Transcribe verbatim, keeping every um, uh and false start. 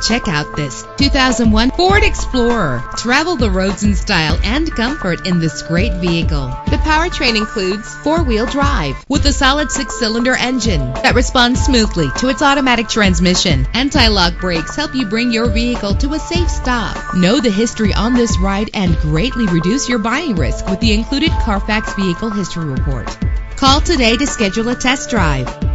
Check out this two thousand one Ford Explorer. Travel the roads in style and comfort in this great vehicle. The powertrain includes four-wheel drive with a solid six-cylinder engine that responds smoothly to its automatic transmission. Anti-lock brakes help you bring your vehicle to a safe stop. Know the history on this ride and greatly reduce your buying risk with the included Carfax Vehicle History Report. Call today to schedule a test drive.